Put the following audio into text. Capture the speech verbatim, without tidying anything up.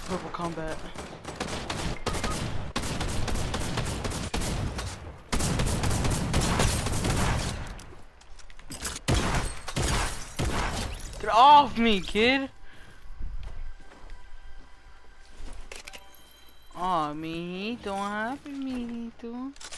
Purple combat. Get off me, kid! Aw, oh, mijito, happy mijito.